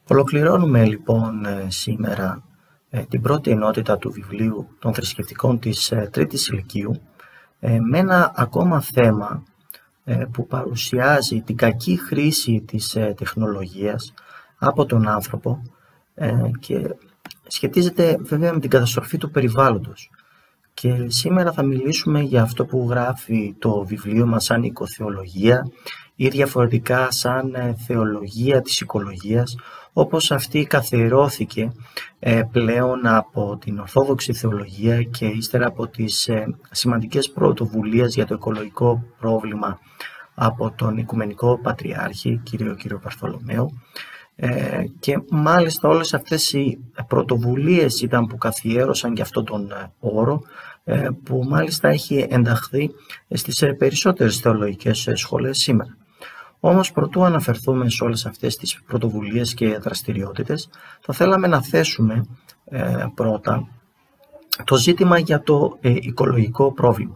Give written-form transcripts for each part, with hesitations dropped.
Ολοκληρώνουμε λοιπόν σήμερα την πρώτη ενότητα του βιβλίου των θρησκευτικών της τρίτης ηλικίου με ένα ακόμα θέμα που παρουσιάζει την κακή χρήση της τεχνολογίας από τον άνθρωπο και σχετίζεται βέβαια με την καταστροφή του περιβάλλοντος. Και σήμερα θα μιλήσουμε για αυτό που γράφει το βιβλίο μας σαν οικοθεολογία ή διαφορετικά σαν θεολογία της οικολογίας, όπως αυτή καθιερώθηκε πλέον από την Ορθόδοξη θεολογία και ύστερα από τις σημαντικές πρωτοβουλίες για το οικολογικό πρόβλημα από τον Οικουμενικό Πατριάρχη, κύριο Βαρθολομαίο. Και μάλιστα όλες αυτές οι πρωτοβουλίες ήταν που καθιέρωσαν και αυτόν τον όρο, που μάλιστα έχει ενταχθεί στις περισσότερες θεολογικές σχολές σήμερα. Όμως προτού αναφερθούμε σε όλες αυτές τις πρωτοβουλίες και δραστηριότητες, θα θέλαμε να θέσουμε πρώτα το ζήτημα για το οικολογικό πρόβλημα.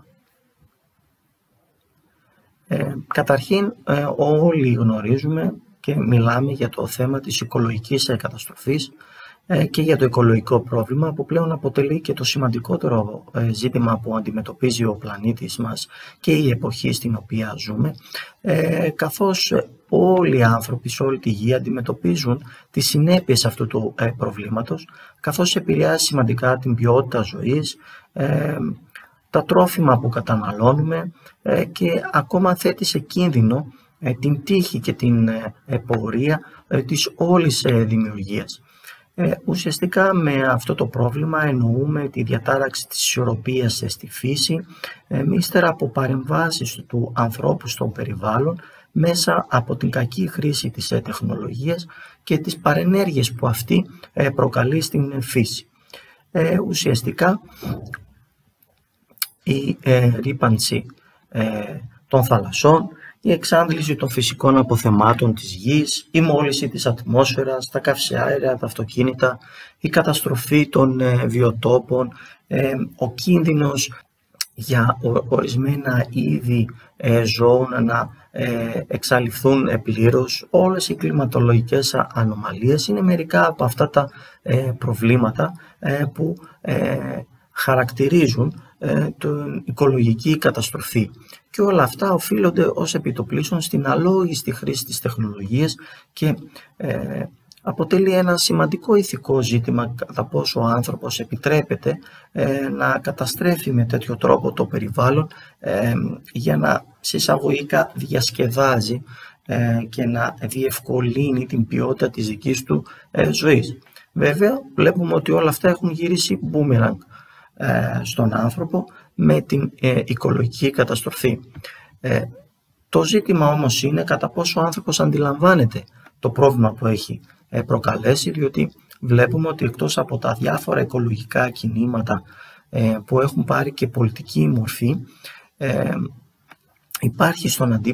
Καταρχήν όλοι γνωρίζουμε και μιλάμε για το θέμα της οικολογικής καταστροφής και για το οικολογικό πρόβλημα που πλέον αποτελεί και το σημαντικότερο ζήτημα που αντιμετωπίζει ο πλανήτης μας και η εποχή στην οποία ζούμε, καθώς όλοι οι άνθρωποι σε όλη τη γη αντιμετωπίζουν τις συνέπειες αυτού του προβλήματος, καθώς επηρεάζει σημαντικά την ποιότητα ζωής, τα τρόφιμα που καταναλώνουμε και ακόμα θέτει σε κίνδυνο την τύχη και την πορεία της όλης δημιουργίας. Ουσιαστικά με αυτό το πρόβλημα εννοούμε τη διατάραξη της ισορροπίας στη φύση, ύστερα από παρεμβάσεις του ανθρώπου στο περιβάλλον μέσα από την κακή χρήση της τεχνολογίας και τις παρενέργειες που αυτή προκαλεί στην φύση. Ουσιαστικά η ρύπανση των θαλασσών, η εξάντληση των φυσικών αποθεμάτων της γης, η μόλυνση της ατμόσφαιρας, τα καυσαέρια, τα αυτοκίνητα, η καταστροφή των βιοτόπων, ο κίνδυνος για ορισμένα είδη ζώων να εξαλειφθούν πλήρως, όλες οι κλιματολογικές ανομαλίες είναι μερικά από αυτά τα προβλήματα που χαρακτηρίζουν την οικολογική καταστροφή. Και όλα αυτά οφείλονται ως επιτοπλίστων στην αλόγιστη χρήση της τεχνολογίας και αποτελεί ένα σημαντικό ηθικό ζήτημα κατά πόσο ο άνθρωπος επιτρέπεται να καταστρέφει με τέτοιο τρόπο το περιβάλλον για να συσσαγωγικά διασκεδάζει και να διευκολύνει την ποιότητα της δικής του ζωής. Βέβαια βλέπουμε ότι όλα αυτά έχουν γυρίσει μπούμεραγκ στον άνθρωπο με την οικολογική καταστροφή. Το ζήτημα όμως είναι κατά πόσο ο άνθρωπος αντιλαμβάνεται το πρόβλημα που έχει προκαλέσει, διότι βλέπουμε ότι εκτός από τα διάφορα οικολογικά κινήματα που έχουν πάρει και πολιτική μορφή, υπάρχουν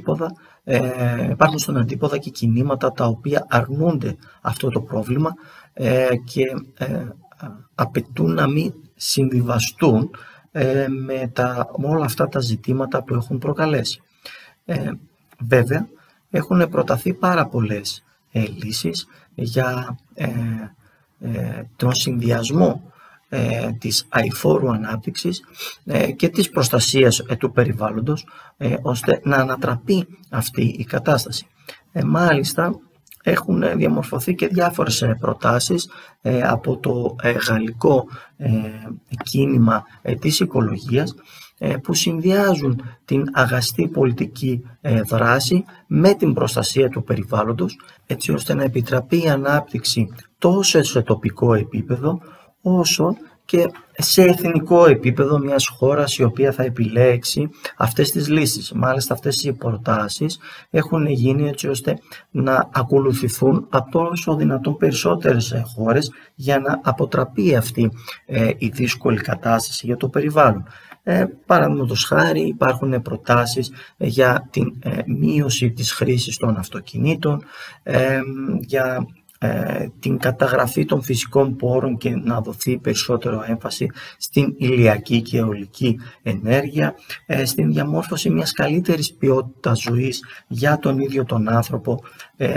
στον αντίποδα και κινήματα τα οποία αρνούνται αυτό το πρόβλημα και απαιτούν να μην συμβιβαστούν με όλα αυτά τα ζητήματα που έχουν προκαλέσει. Βέβαια, έχουν προταθεί πάρα πολλές λύσεις για τον συνδυασμό της αειφόρου ανάπτυξης και της προστασίας του περιβάλλοντος, ώστε να ανατραπεί αυτή η κατάσταση. Μάλιστα, έχουν διαμορφωθεί και διάφορες προτάσεις από το γαλλικό κίνημα της οικολογίας που συνδυάζουν την αγαστή πολιτική δράση με την προστασία του περιβάλλοντος, έτσι ώστε να επιτραπεί η ανάπτυξη τόσο σε τοπικό επίπεδο όσο και σε εθνικό επίπεδο μιας χώρας η οποία θα επιλέξει αυτές τις λύσεις. Μάλιστα αυτές οι προτάσεις έχουν γίνει έτσι ώστε να ακολουθηθούν από όσο δυνατόν περισσότερες χώρες για να αποτραπεί αυτή η δύσκολη κατάσταση για το περιβάλλον. Παραδείγματος χάρη υπάρχουν προτάσεις για την μείωση της χρήσης των αυτοκινήτων, για την καταγραφή των φυσικών πόρων και να δοθεί περισσότερο έμφαση στην ηλιακή και αιωλική ενέργεια, στην διαμόρφωση μιας καλύτερης ποιότητας ζωής για τον ίδιο τον άνθρωπο,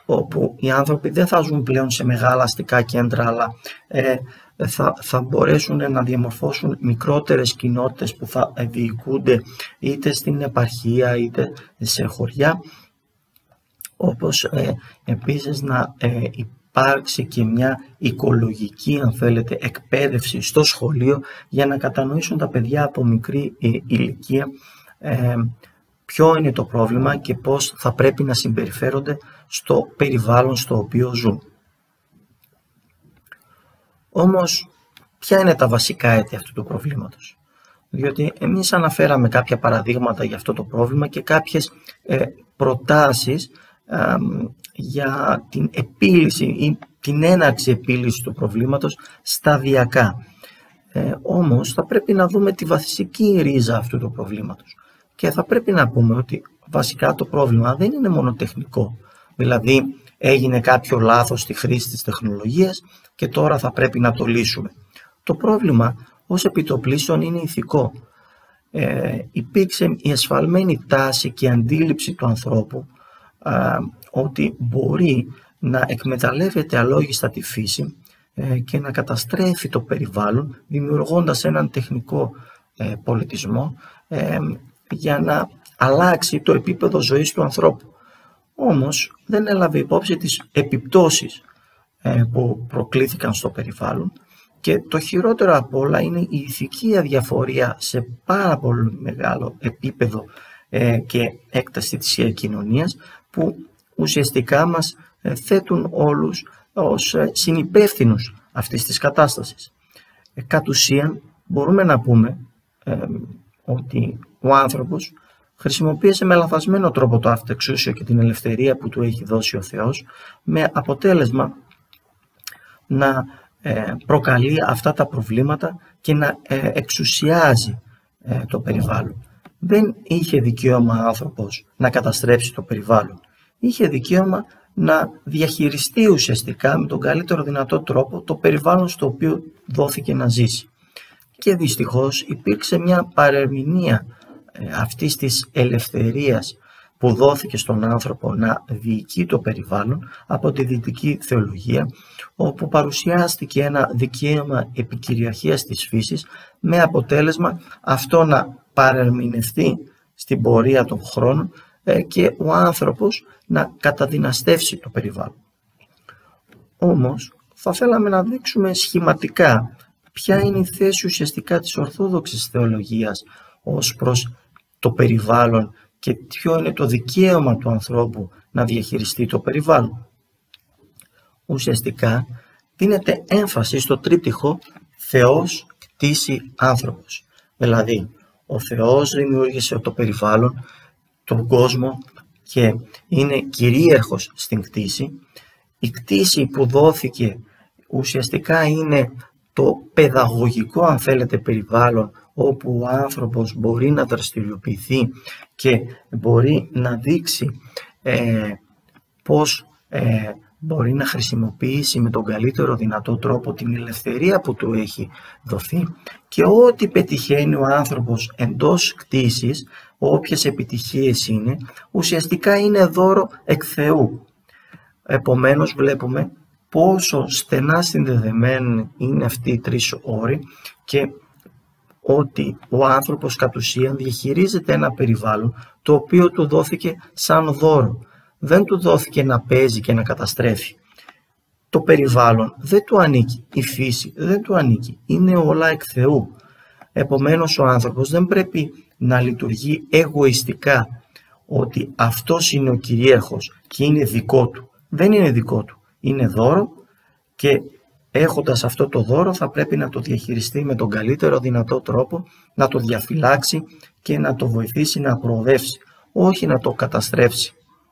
όπου οι άνθρωποι δεν θα ζουν πλέον σε μεγάλα αστικά κέντρα, αλλά θα μπορέσουν να διαμορφώσουν μικρότερες κοινότητες που θα διοικούνται είτε στην επαρχία είτε σε χωριά, όπως επίσης να υπάρξει και μια οικολογική, αν θέλετε, εκπαίδευση στο σχολείο για να κατανοήσουν τα παιδιά από μικρή ηλικία ποιο είναι το πρόβλημα και πώς θα πρέπει να συμπεριφέρονται στο περιβάλλον στο οποίο ζουν. Όμως, ποια είναι τα βασικά αίτια αυτού του προβλήματος? Διότι εμείς αναφέραμε κάποια παραδείγματα για αυτό το πρόβλημα και κάποιες προτάσεις για την επίλυση ή την έναρξη επίλυσης του προβλήματος σταδιακά. Όμως θα πρέπει να δούμε τη βασική ρίζα αυτού του προβλήματος και θα πρέπει να πούμε ότι βασικά το πρόβλημα δεν είναι μόνο τεχνικό, δηλαδή έγινε κάποιο λάθος στη χρήση της τεχνολογίας και τώρα θα πρέπει να το λύσουμε. Το πρόβλημα ως επιτοπλίστων είναι ηθικό. Υπήρξε η εσφαλμένη τάση και αντίληψη του ανθρώπου ότι μπορεί να εκμεταλλεύεται αλόγιστα τη φύση και να καταστρέφει το περιβάλλον δημιουργώντας έναν τεχνικό πολιτισμό για να αλλάξει το επίπεδο ζωής του ανθρώπου. Όμως δεν έλαβε υπόψη τις επιπτώσεις που προκλήθηκαν στο περιβάλλον και το χειρότερο απ' όλα είναι η ηθική αδιαφορία σε πάρα πολύ μεγάλο επίπεδο και έκταση της κοινωνίας που ουσιαστικά μας θέτουν όλους ως συνυπεύθυνους αυτής της κατάστασης. Κατ' ουσίαν μπορούμε να πούμε ότι ο άνθρωπος χρησιμοποίησε με λανθασμένο τρόπο το αυτοεξούσιο και την ελευθερία που του έχει δώσει ο Θεός, με αποτέλεσμα να προκαλεί αυτά τα προβλήματα και να εξουσιάζει το περιβάλλον. Δεν είχε δικαίωμα ο άνθρωπος να καταστρέψει το περιβάλλον. Είχε δικαίωμα να διαχειριστεί ουσιαστικά με τον καλύτερο δυνατό τρόπο το περιβάλλον στο οποίο δόθηκε να ζήσει. Και δυστυχώς υπήρξε μια παρερμηνία αυτής της ελευθερίας που δόθηκε στον άνθρωπο να διοικεί το περιβάλλον από τη δυτική θεολογία, όπου παρουσιάστηκε ένα δικαίωμα επικυριαρχίας της φύσης με αποτέλεσμα αυτό να παρερμηνευτεί στην πορεία των χρόνων και ο άνθρωπος να καταδυναστεύσει το περιβάλλον. Όμως θα θέλαμε να δείξουμε σχηματικά ποια είναι η θέση ουσιαστικά της ορθόδοξης θεολογίας ως προς το περιβάλλον και ποιο είναι το δικαίωμα του ανθρώπου να διαχειριστεί το περιβάλλον. Ουσιαστικά δίνεται έμφαση στο τρίπτυχο Θεός, κτήσει, άνθρωπος. Δηλαδή, ο Θεός δημιούργησε το περιβάλλον, τον κόσμο και είναι κυρίαρχος στην κτήση. Η κτήση που δόθηκε ουσιαστικά είναι το παιδαγωγικό, αν θέλετε, περιβάλλον όπου ο άνθρωπος μπορεί να δραστηριοποιηθεί και μπορεί να δείξει πώς μπορεί να χρησιμοποιήσει με τον καλύτερο δυνατό τρόπο την ελευθερία που του έχει δοθεί και ό,τι πετυχαίνει ο άνθρωπος εντός κτήσης, όποιες επιτυχίες είναι, ουσιαστικά είναι δώρο εκ Θεού. Επομένως βλέπουμε πόσο στενά συνδεδεμένοι είναι αυτοί οι τρεις όροι και ότι ο άνθρωπος κατ' ουσίαν διαχειρίζεται ένα περιβάλλον το οποίο του δόθηκε σαν δώρο. Δεν του δόθηκε να παίζει και να καταστρέφει. Το περιβάλλον δεν του ανήκει, η φύση δεν του ανήκει, είναι όλα εκ Θεού. Επομένως ο άνθρωπος δεν πρέπει να λειτουργεί εγωιστικά ότι αυτός είναι ο κυρίαρχος και είναι δικό του. Δεν είναι δικό του, είναι δώρο και έχοντας αυτό το δώρο θα πρέπει να το διαχειριστεί με τον καλύτερο δυνατό τρόπο, να το διαφυλάξει και να το βοηθήσει να προοδεύσει, όχι να το καταστρέψει.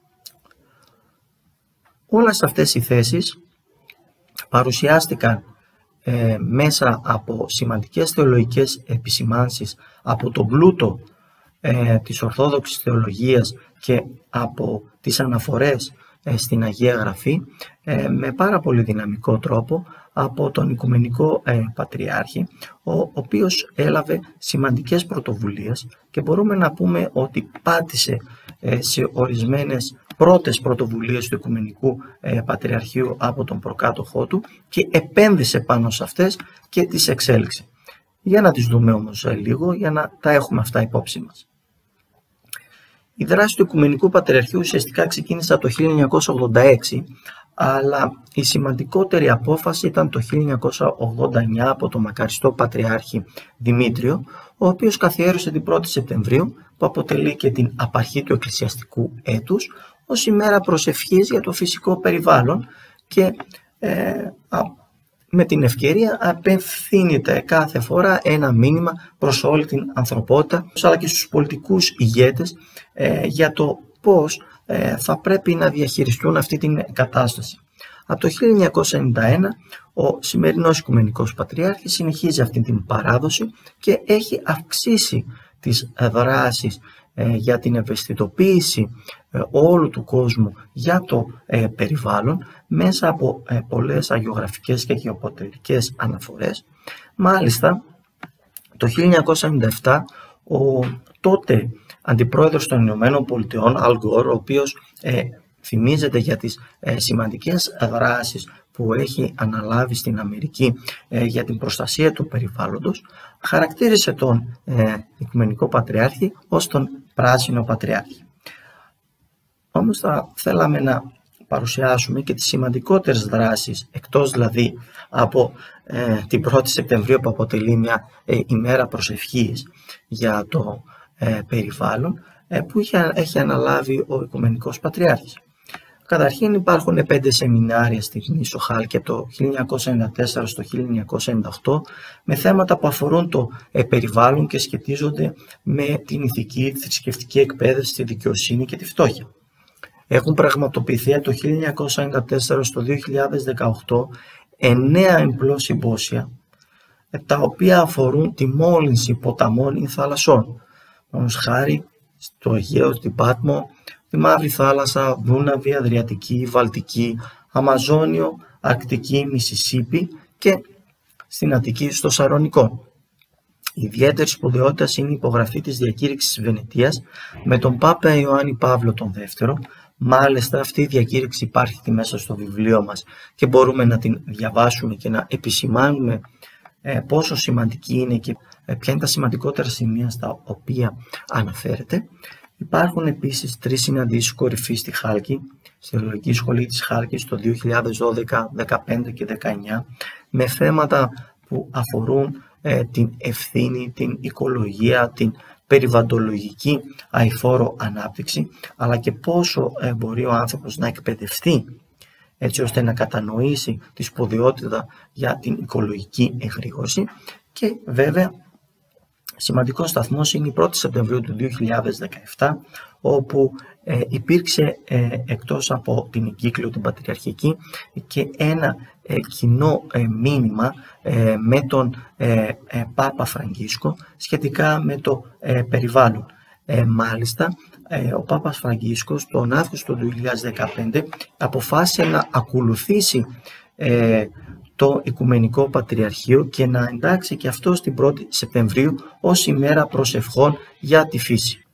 Όλες αυτές οι θέσεις παρουσιάστηκαν μέσα από σημαντικές θεολογικές επισημάνσεις, από τον πλούτο της Ορθόδοξης Θεολογίας και από τις αναφορές στην Αγία Γραφή με πάρα πολύ δυναμικό τρόπο από τον Οικουμενικό Πατριάρχη, ο οποίος έλαβε σημαντικές πρωτοβουλίες και μπορούμε να πούμε ότι πάτησε σε ορισμένες πρώτες πρωτοβουλίες του Οικουμενικού Πατριαρχείου από τον προκάτοχό του και επένδυσε πάνω σε αυτές και τις εξέλιξε. Για να τις δούμε όμως λίγο, για να τα έχουμε αυτά υπόψη μας. Η δράση του Οικουμενικού Πατριαρχείου ουσιαστικά ξεκίνησε από το 1986, αλλά η σημαντικότερη απόφαση ήταν το 1989 από τον μακαριστό Πατριάρχη Δημήτριο, ο οποίος καθιέρωσε την 1η Σεπτεμβρίου, που αποτελεί και την απαρχή του εκκλησιαστικού έτους, ως ημέρα προσευχής για το φυσικό περιβάλλον και με την ευκαιρία απευθύνεται κάθε φορά ένα μήνυμα προς όλη την ανθρωπότητα, αλλά και στους πολιτικούς ηγέτες για το πώς θα πρέπει να διαχειριστούν αυτή την κατάσταση. Από το 1991 ο σημερινός Οικουμενικός Πατριάρχης συνεχίζει αυτή την παράδοση και έχει αυξήσει τις δράσεις για την ευαισθητοποίηση όλου του κόσμου για το περιβάλλον μέσα από πολλές αγιογραφικές και γεωποτερικές αναφορές. Μάλιστα, το 1997 ο τότε αντιπρόεδρος των Ηνωμένων Πολιτειών, Αλ Γκόρ, ο οποίος θυμίζεται για τις σημαντικές δράσεις που έχει αναλάβει στην Αμερική για την προστασία του περιβάλλοντος, χαρακτήρισε τον Οικουμενικό Πατριάρχη ως τον Πράσινο Πατριάρχη. Όμως θα θέλαμε να παρουσιάσουμε και τις σημαντικότερες δράσεις, εκτός δηλαδή από την 1η Σεπτεμβρίου που αποτελεί μια ημέρα προσευχής για το περιβάλλον, που έχει αναλάβει ο Οικουμενικός Πατριάρχης. Καταρχήν υπάρχουν 5 σεμινάρια στη Γνήσο Χάλκη από το 1994 στο 1998 με θέματα που αφορούν το περιβάλλον και σχετίζονται με την ηθική, τη θρησκευτική εκπαίδευση, τη δικαιοσύνη και τη φτώχεια. Έχουν πραγματοποιηθεί από το 1994 στο 2018 9 εμπλώς συμπόσια, τα οποία αφορούν τη μόλυνση ποταμών ή θαλασσών. Όμως χάρη στο Αιγαίο, στην Πάτμο, τη Μαύρη Θάλασσα, Δούναβη, Αδριατική, Βαλτική, Αμαζόνιο, Αρκτική, Μισισίπη και στην Αττική στο Σαρονικό. Η ιδιαίτερη σπουδαιότητα είναι η υπογραφή της Διακήρυξης Βενετίας με τον Πάπα Ιωάννη Παύλο τον Δεύτερο. Μάλιστα αυτή η διακήρυξη υπάρχει μέσα στο βιβλίο μας και μπορούμε να την διαβάσουμε και να επισημάνουμε πόσο σημαντική είναι και ποια είναι τα σημαντικότερα σημεία στα οποία αναφέρεται. Υπάρχουν επίσης 3 συναντήσεις κορυφής στη Χάλκη, στη Θεολογική Σχολή της Χάλκης το 2012, 2015 και 2019 με θέματα που αφορούν την ευθύνη, την οικολογία, την περιβαλλοντολογική αειφόρο ανάπτυξη, αλλά και πόσο μπορεί ο άνθρωπος να εκπαιδευτεί έτσι ώστε να κατανοήσει τη σπουδαιότητα για την οικολογική εγρήγορση. Και βέβαια σημαντικός σταθμός είναι η 1η Σεπτεμβρίου του 2017, όπου υπήρξε εκτός από την εγκύκλιο την πατριαρχική και ένα κοινό μήνυμα με τον Πάπα Φραγκίσκο σχετικά με το περιβάλλον. Μάλιστα, ο Πάπας Φραγκίσκος τον Αύγουστο του 2015 αποφάσισε να ακολουθήσει το Οικουμενικό Πατριαρχείο και να εντάξει και αυτό στην 1η Σεπτεμβρίου ως ημέρα προσευχών για τη φύση.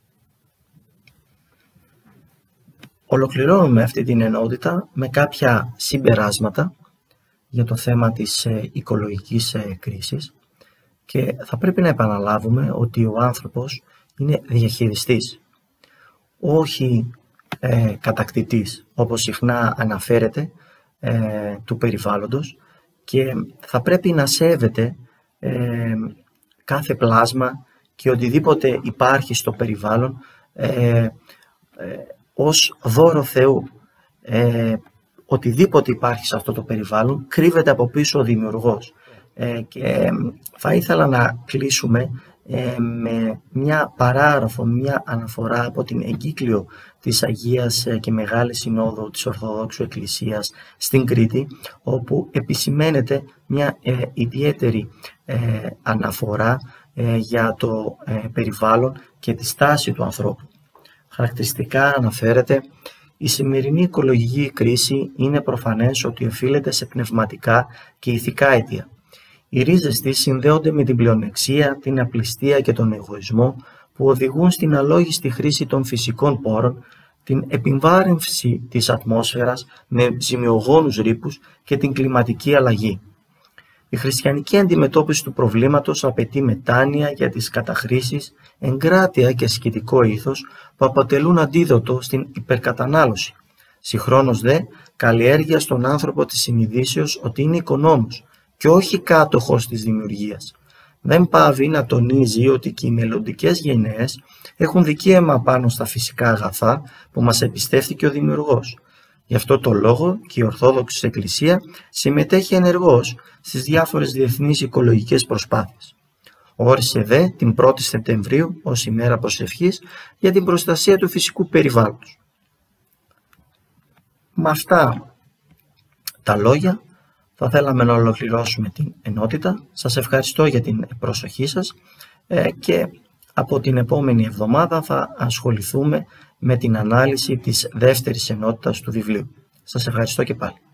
Ολοκληρώνουμε αυτή την ενότητα με κάποια συμπεράσματα για το θέμα της οικολογικής κρίσης και θα πρέπει να επαναλάβουμε ότι ο άνθρωπος είναι διαχειριστής, όχι κατακτητής, όπως συχνά αναφέρεται, του περιβάλλοντος, και θα πρέπει να σέβεται κάθε πλάσμα και οτιδήποτε υπάρχει στο περιβάλλον ως δώρο Θεού. Οτιδήποτε υπάρχει σε αυτό το περιβάλλον κρύβεται από πίσω ο Δημιουργός. Και θα ήθελα να κλείσουμε με μια παράγραφο, μια αναφορά από την εγκύκλιο της Αγίας και Μεγάλης Συνόδου της Ορθοδόξου Εκκλησίας στην Κρήτη, όπου επισημαίνεται μια ιδιαίτερη αναφορά για το περιβάλλον και τη στάση του ανθρώπου. Χαρακτηριστικά αναφέρεται: η σημερινή οικολογική κρίση είναι προφανές ότι οφείλεται σε πνευματικά και ηθικά αίτια. Οι ρίζες της συνδέονται με την πλεονεξία, την απληστία και τον εγωισμό που οδηγούν στην αλόγιστη χρήση των φυσικών πόρων, την επιβάρυνση της ατμόσφαιρας με ζημιογόνους ρήπους και την κλιματική αλλαγή. Η χριστιανική αντιμετώπιση του προβλήματος απαιτεί μετάνοια για τις καταχρήσεις, εγκράτεια και ασκητικό ήθος που αποτελούν αντίδοτο στην υπερκατανάλωση. Συγχρόνως δε, καλλιέργεια στον άνθρωπο της συνειδήσεως ότι είναι οικονόμος και όχι κάτοχος της δημιουργίας. Δεν πάβει να τονίζει ότι και οι μελλοντικές γενναίες έχουν δικαίωμα πάνω στα φυσικά αγαθά που μας επιστεύθηκε ο Δημιουργός. Γι' αυτό το λόγο και η Ορθόδοξη Εκκλησία συμμετέχει ενεργώς στις διάφορες διεθνείς οικολογικές προσπάθειες. Όρισε δε την 1η Σεπτεμβρίου ως ημέρα προσευχής για την προστασία του φυσικού περιβάλλοντος. Με αυτά τα λόγια θα θέλαμε να ολοκληρώσουμε την ενότητα. Σας ευχαριστώ για την προσοχή σας και από την επόμενη εβδομάδα θα ασχοληθούμε με την ανάλυση της δεύτερης ενότητας του βιβλίου. Σας ευχαριστώ και πάλι.